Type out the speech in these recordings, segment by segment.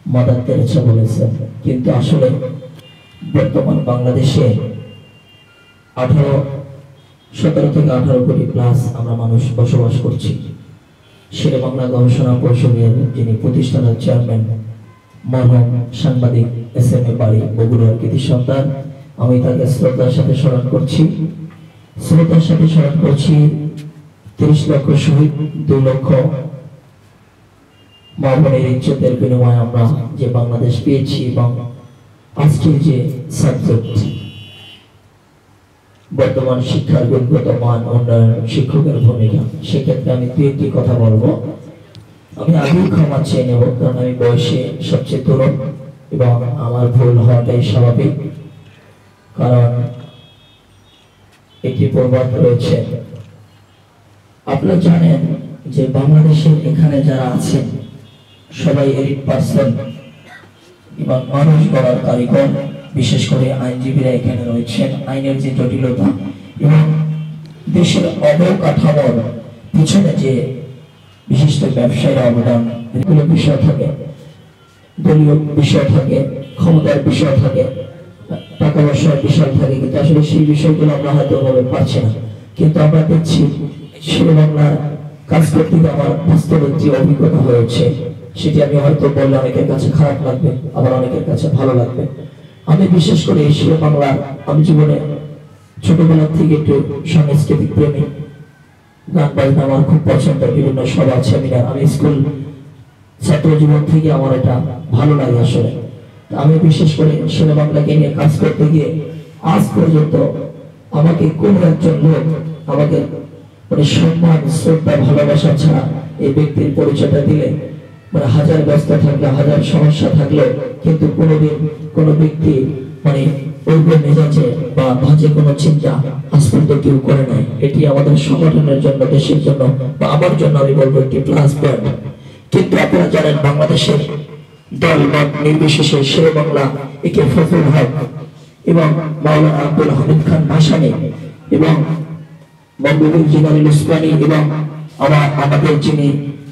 Mother Teresa বলেছেন। কিন্তু আসলে বর্তমান বাংলাদেশে 17 থেকে 18 কোটি প্লাস আমরা মানুষ বসবাস করছি। শেরে বাংলা গবেষণা পরিষদের যিনি প্রতিষ্ঠানের চেয়ারম্যান মরহুম সাংবাদিক SM এ বাড়ি বগুড়ার কৃতি সন্তান, আমি তাকে শ্রদ্ধার সাথে স্মরণ করছি। 30 লক্ষ শহীদ, 2 লক্ষ মা বোনের ইজ্জতের বিনিময়ে আমরা যে বাংলাদেশ পেয়েছি এবং আজকের যে সাবজেক্ট বর্তমান শিক্ষার গুণগত মান উন্নয়ন, শিক্ষকের ভূমিকা, সেক্ষেত্রে আমি 2-1টি কথা বলবো। আমি আগেই ক্ষমা চেয়ে নেব, কারণ আমি বয়সে সবচেয়ে তরুণ এবং আমার ভুল হওয়াটাই স্বাভাবিক। কারণ একটি প্রবাদ রয়েছে, আপনারা জানেন যে বাংলাদেশের এখানে যারা আছেন সবাই এলিট পার্সন এবং মানুষ গড়ার কারিগর। বিশেষ করে আইনজীবীরা এখানে রয়েছেন। আইনের যে জটিলতা এবং দেশের অবকাঠামোর পিছনে যে বিশিষ্ট ব্যবসায়ীরা অবদান, এগুলো বিষয় থাকে, দলীয় বিষয় থাকে, ক্ষমতার বিষয় থাকে, টাকা পয়সার বিষয় থাকে, কিন্তু আসলে সেই বিষয়গুলো আমরা হয়তো ওভাবে পাচ্ছি না। কিন্তু আমরা দেখছি শেরে বাংলার কাজ করতে গিয়ে আমার বাস্তবে যে অভিজ্ঞতা হয়েছে, সেটি আমি হয়তো বললে অনেকের কাছে খারাপ লাগবে, আবার অনেকের কাছে ভালো লাগবে। আমি বিশেষ করে শেরে বাংলা, আমি জীবনে ছোটবেলা থেকে একটু সাংস্কৃতিক প্রেমী, গান বাজনা আমার খুব পছন্দ, বিভিন্ন সভা সেমিনার, আমি স্কুল ছাত্র জীবন থেকে আমার এটা ভালো লাগে। আসলে আমি বিশেষ করে শেরে বাংলাকে নিয়ে কাজ করতে গিয়ে আজ পর্যন্ত আমাকে কোন একজন লোক আমাকে মানে সম্মান, শ্রদ্ধা, ভালোবাসা ছাড়া এই ব্যক্তির পরিচয়টা দিলে, মানে হাজার ব্যস্ত থাকলে, হাজার সমস্যা থাকলে, কিন্তু কোনোদিন কোনো ব্যক্তি মানে ওই মেজাজে বা ভাজে কোনো চিন্তা আজ পর্যন্ত কেউ করে নাই। এটি আমাদের সংগঠনের জন্য, দেশের জন্য বা আমার জন্য আমি বলবো একটি প্লাস পয়েন্ট। কিন্তু আপনারা জানেন বাংলাদেশের দল মত নির্বিশেষে শেরে বাংলা একে ফজলুল হক এবং মাওলানা আব্দুল হামিদ খান ভাসানী এবং বঙ্গবন্ধু জিলানীল উসমানী এবং আমাদের যিনি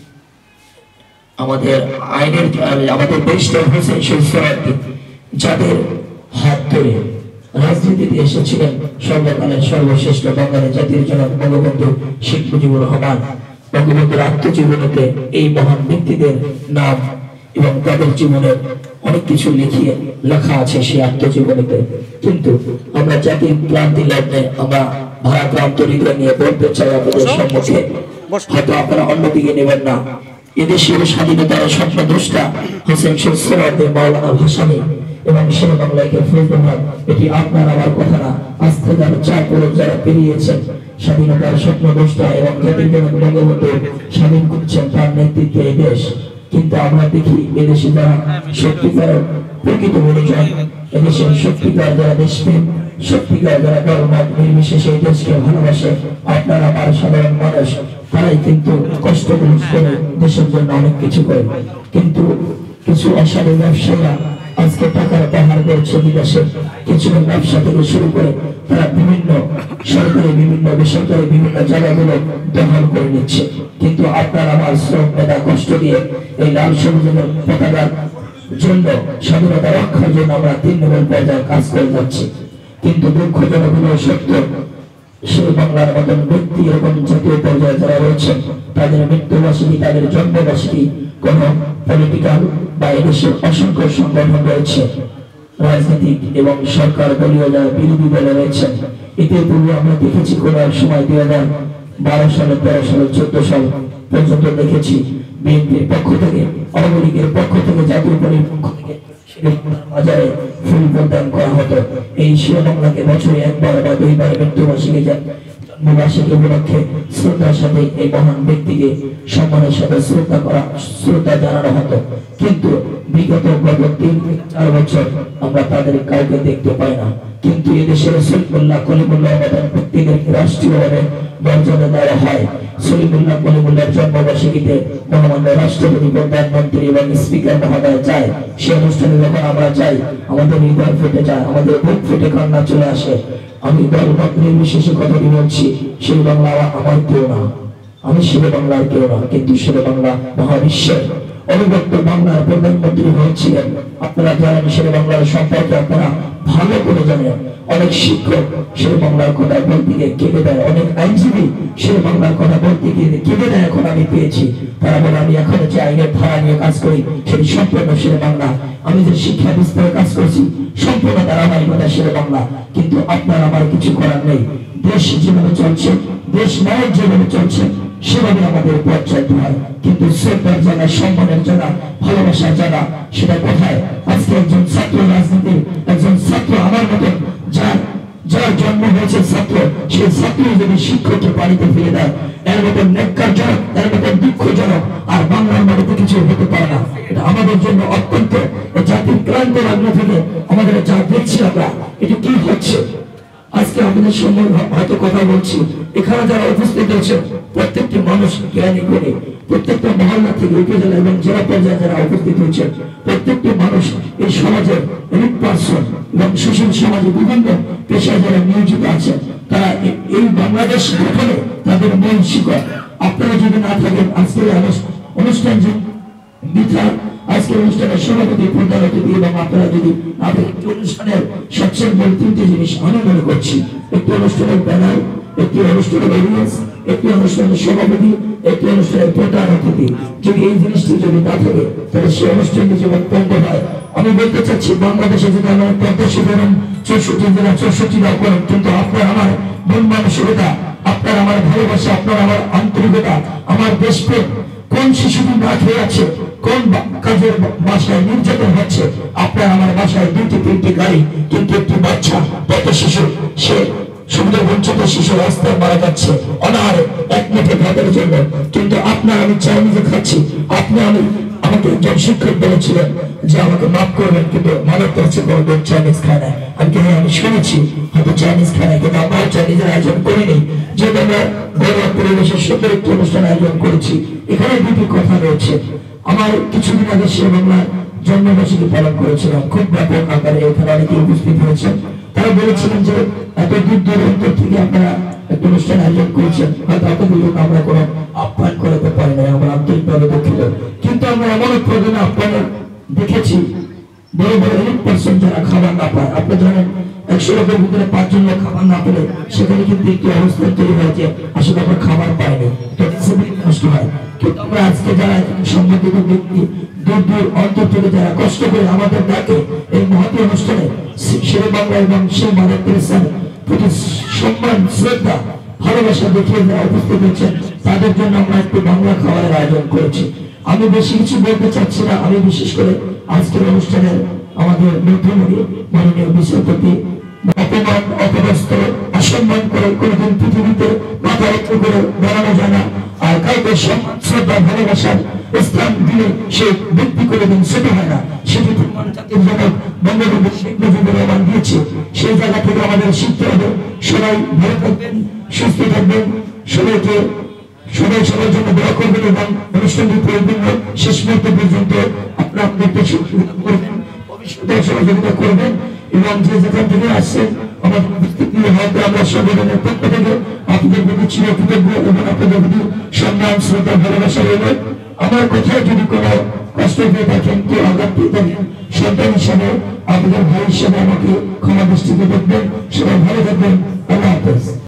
আমাদের আইনের আমাদের ব্যারিস্টার হোসেন শহীদ সোহরাওয়ার্দী, যাদের হাত ধরে রাজনীতিতে এসেছিলেন সর্বকালের সর্বশ্রেষ্ঠ বাঙালি জাতির জনক বঙ্গবন্ধু শেখ মুজিবুর রহমান। বঙ্গবন্ধুর আত্মজীবনীতে এই মহান ব্যক্তিদের নাম এবং তাদের জীবনের অনেক কিছু লেখা আছে সেই আত্মজীবনীতে। কিন্তু আমরা জাতির ক্লান্তি লগ্নে আমরা ভারাক্রান্ত হৃদয় নিয়ে বলতে চাই আপনাদের সম্মুখে, হয়তো আপনারা অন্যদিকে নেবেন না, এদেশের স্বাধীনতার স্বপ্নদ্রষ্টা হোসেন শহীদ সোহরাওয়ার্দী, মাওলানা ভাসানী এবং শেরে বাংলাকে ফজলুল হক, এটি আপনার আমার কথা না। আজ থেকে 4 বছর যারা পেরিয়েছেন, স্বাধীনতার স্বপ্নদ্রষ্টা এবং জাতির জনক বঙ্গবন্ধু স্বাধীন করছেন তার নেতৃত্বে এই দেশ। কিন্তু আমরা দেখি এদেশে যারা সত্যিকার প্রকৃত পরিচয়, এদেশের সত্যিকার যারা দেশপ্রেম, সত্যিকার যারা দলমত নির্বিশেষে এই দেশকে ভালোবাসে, আপনারা আমার সাধারণ মানুষ, তারাই কিন্তু কষ্ট করে দেশের জন্য অনেক কিছু করে। কিন্তু কিছু অসাধু ব্যবসায়ীরা আজকে টাকার পাহাড় করছে বিদেশে, কিছু ব্যবসা থেকে শুরু করে তারা বিভিন্ন সরকারি, বিভিন্ন বেসরকারি বিভিন্ন জায়গাগুলো দখল করে নিচ্ছে। কিন্তু আপনার আমার শ্রম, মেধা, কষ্ট দিয়ে এই লাল সবুজের পতাকার জন্য, স্বাধীনতা রক্ষার জন্য আমরা 3 নম্বর পর্যায়ে কাজ করে যাচ্ছি। কিন্তু দুঃখজনক হলেও সত্য, শেরে বাংলার মতন ব্যক্তি এবং জাতীয় পর্যায়ে যারা রয়েছেন, তাদের মৃত্যুবার্ষিকী, তাদের জন্মবার্ষিকী কোন পলিটিক্যাল বা এদেশের অসংখ্য সংগঠন রয়েছে, রাজনৈতিক এবং সরকার দলীয় যারা বিরোধী দলে রয়েছেন, ইতিপূর্বে আমরা দেখেছি কোন এক সময় 2012 সালে, 13 সালে, 14 সাল পর্যন্ত দেখেছি বিএনপির পক্ষ থেকে, আওয়ামী লীগের পক্ষ থেকে, জাতীয় পার্টির পক্ষ থেকে বাজারে ফুল প্রদান করা হতো। এই শেরে বাংলাকে বছরে 1 বার বা 2 বার মৃত্যুবার্ষিকী জন্মবার্ষিকী উপলক্ষে শ্রদ্ধার সাথে এই মহান ব্যক্তিকে সম্মানের সাথে শ্রদ্ধা জানানো হতো। কিন্তু বিগত গত 3-4 বছর আমরা তাদের কাউকে দেখতে পাই না। কিন্তু এদেশের সলিমুল্লাহ, কলিমুল্লাহ মতন ব্যক্তিদেরকে রাষ্ট্রীয়ভাবে মর্যাদা দেওয়া হয়। সলিমুল্লাহ, কলিমুল্লাহর জন্মবার্ষিকীতে মহামান্য রাষ্ট্রপতি, প্রধানমন্ত্রী এবং স্পিকার মহোদয় যায়। সে অনুষ্ঠানে যখন আমরা যাই, আমাদের হৃদয় ফেটে যায়, আমাদের বুক ফেটে কান্না চলে আসে। আমি দলমত নির্বিশেষে কথাটি বলছি, শেরে বাংলা আমার কেউ না, আমি শেরে বাংলার কেউ না, কিন্তু শেরে বাংলা মহাবিশ্বের অবিভক্ত বাংলার প্রধানমন্ত্রী হয়েছিলেন। আপনারা জানেন শেরে বাংলার সম্পর্কে আপনারা ভালো করে জানেন। অনেক শিক্ষক শেরে বাংলার কথা বলতে গিয়ে কেঁদে দেয়, অনেক আইনজীবী শেরে বাংলার কথা বলতে গিয়ে কেঁদে দেয়। এখন আমি পেয়েছি তারা বলে আমি এখন যে আইনের ধারা নিয়ে কাজ করি সেটি সম্পূর্ণ শেরে বাংলা, আমি যে শিক্ষা বিস্তারে কাজ করছি সম্পূর্ণ ধারাবাহিকতা শেরে বাংলা। কিন্তু আপনার আমার কিছু করার নেই। দেশ যেভাবে চলছে, দেশ নায়ক যেভাবে চলছে সেভাবে আমাদের পথ চলতে হয়। কিন্তু শ্রদ্ধার জায়গা, সম্মানের জায়গা, ভালোবাসার জায়গা সেটা কোথায়? আজকে একজন ছাত্র রাজনীতির একজন ছাত্র আমার মতন যার জন্ম হয়েছে ছাত্র, সেই ছাত্র যদি শিক্ষককে বাড়িতে ফিরে দেয়, এর মতন নেককারজনক, এর মতন দুঃখজনক আর বাংলার মাটিতে কিছু হতে পারে না। এটা আমাদের জন্য অত্যন্ত জাতির ক্লান্ত লগ্ন থেকে আমাদের যা দেখছি আমরা, এটা কি হচ্ছে? আজকে আমাদের সময় হয়তো কথা বলছি, এখানে যারা উপস্থিত হয়েছে প্রত্যেকটি মানুষ জ্ঞানী করে, প্রত্যেকটা মহল্লা থেকে উপজেলা এবং জেলা পর্যায়ে যারা উপস্থিত হয়েছে প্রত্যেকটি মানুষ এই সমাজের এলিট পার্সন এবং সুশীল সমাজে বিভিন্ন পেশায় যারা নিয়োজিত আছেন, তারা এই বাংলাদেশ গঠনে তাদের মূল শিকড়। আপনারা যদি না থাকেন আজকের অনুষ্ঠান যে বৃথা, আজকের অনুষ্ঠানের সভাপতি প্রধান অতিথি এবং আপনারা যদি একটি অনুষ্ঠানের সবচেয়ে মূল তিনটি জিনিস আমি মনে করছি, একটি অনুষ্ঠানের ব্যানার, একটি অনুষ্ঠানের অডিয়েন্স, একটি অনুষ্ঠানের সভাপতি, একটি অনুষ্ঠানের প্রধান অতিথি। যদি এই জিনিসটি যদি না থাকে তাহলে সেই অনুষ্ঠানটি যেমন পঙ্গ হয়। আমি বলতে চাচ্ছি বাংলাদেশে যদি আমরা 65 করেন, 64 জেলা 64 করেন, কিন্তু আপনার আমার মন মানসিকতা, আপনার আমার ভালোবাসা, আপনার আমার আন্তরিকতা, আমার দেশপ্রেম, কোন শিশুটি না খেয়ে আছে, কোন কাজের বাসায় নির্যাতন হচ্ছে, আপনার আমার বাসায় 2-3টি গাড়ি কিন্তু একটি বাচ্চা কত শিশু, সে সুবিধা বঞ্চিত শিশু রাস্তায় মারা যাচ্ছে অনাহারে এক মুঠো ভাতের জন্য। কিন্তু আপনার আমি চাইনিজে খাচ্ছি, আপনি আমাকে একজন শিক্ষক বলেছিলেন যে আমাকে মাফ করবেন কিন্তু মানব কাছে বলবেন চাইনিজ খায় না। আমি শুনেছি হয়তো চাইনিজ খায় না, কিন্তু আমরা চাইনিজের আয়োজন করিনি, যেহেতু আমরা ঘরোয়া পরিবেশের সুন্দর একটি অনুষ্ঠান আয়োজন করেছি। এখানে দুটি কথা রয়েছে। আমার কিছুদিন আগে শেরে বাংলার জন্মবার্ষিকী পালন করেছিলাম, খুব ব্যাপক আকারে এখানে অনেকে উপস্থিত হয়েছেন। তারা বলেছিলেন যে এত দূর দূরান্ত থেকে আপনারা একটা অনুষ্ঠান আয়োজন করেছেন, হয়তো এতগুলো লোক আমরা কোনো আহ্বান করাতে পারি না, আমরা আন্তরিকভাবে দুঃখিত। কিন্তু আমরা এমন প্রয়োজনে আহ্বান দেখেছি বড় বড় এলিট পার্সন যারা খাবার না পায়। আপনি জানেন 100 লোকের ভিতরে 5 জন লোক খাবার না পেলে সেখানে কিন্তু একটি অবস্থা তৈরি হয় যে আসলে আমরা খাবার পাইনি, তো ডিসিপ্লিন নষ্ট হয়। কিন্তু আমরা আজকে যারা সম্মানিত ব্যক্তি দূর দূর অন্তর থেকে যারা কষ্ট করে আমাদের ডাকে এই মহতী অনুষ্ঠানে শেরে বাংলা এবং সেই মাদার তেরেসার প্রতি সম্মান, শ্রদ্ধা, ভালোবাসা দেখিয়ে যারা উপস্থিত হয়েছেন তাদের জন্য আমরা একটু বাংলা খাবারের আয়োজন করেছি। আমি বেশি কিছু বলতে চাচ্ছি না। আমি বিশেষ করে আজকের অনুষ্ঠানের আমাদের মধ্যমণি মাননীয় বিচারপতি অপমান, অপদস্থ, অসম্মান করে কোনোদিন পৃথিবীতে মাথা উঁচু করে দাঁড়ানো যায় না। আর কাউকে সম্মান, শ্রদ্ধা, ভালোবাসার স্থান দিলে সে ব্যক্তি কোনোদিন ছোট হয় না। সেটি প্রমাণ জাতির জনক বঙ্গবন্ধু শেখ মুজিবুর রহমান দিয়েছে। সেই জায়গা থেকে আমাদের শিখতে হবে। সবাই ভালো থাকবেন, সুস্থ থাকবেন, সবাই সবার জন্য দোয়া করবেন এবং অনুষ্ঠানটি পরিপূর্ণ শেষ মুহূর্ত পর্যন্ত আপনারা আমাদেরকে সহযোগিতা করবেন, ভবিষ্যতে সহযোগিতা করবেন এবং যে যেখান থেকে আসছেন আমাদের উপস্থিতি হয়তো আমরা সংগঠনের পক্ষ থেকে আপনাদের প্রতি চিরকৃতজ্ঞ এবং আপনাদের প্রতি সম্মান, শ্রদ্ধা, ভালোবাসা রইল। আমার কথায় যদি কোনো কষ্ট পেয়ে থাকেন, কেউ আঘাত পেয়ে থাকেন, সন্তান হিসাবে আপনাদের ভাই হিসাবে আমাকে ক্ষমা দৃষ্টিতে দেখবেন। সবাই ভালো থাকবেন। আল্লাহ হাফেজ।